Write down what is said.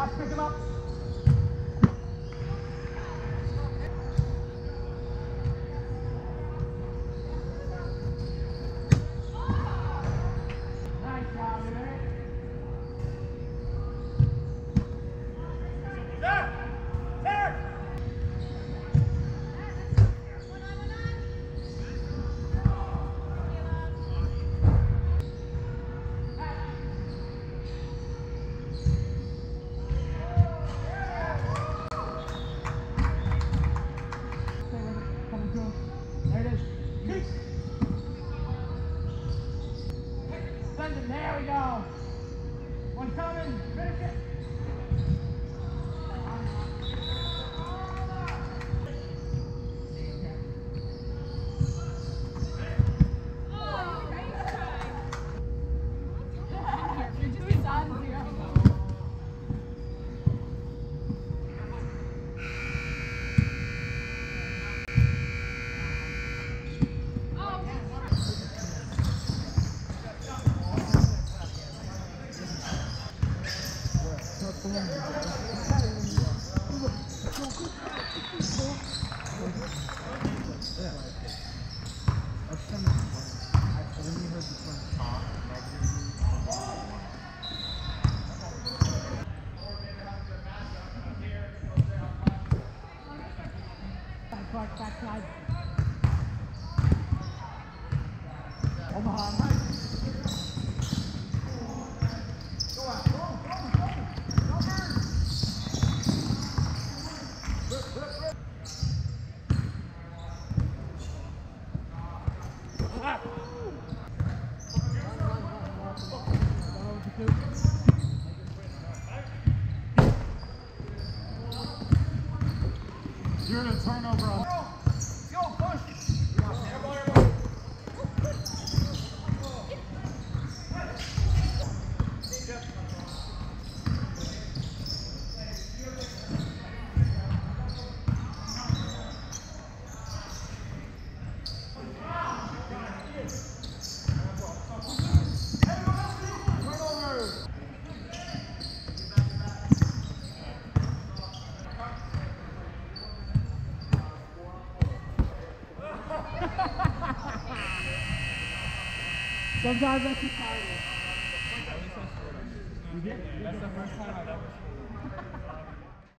pass, pick him up. Nice job, man. There it is. Send it. There we go. One coming. Finish it. Backside. Omaha. Go out. You're in a turnover on. Go, push! Sometimes I keep tired. That's the first time I've ever seen.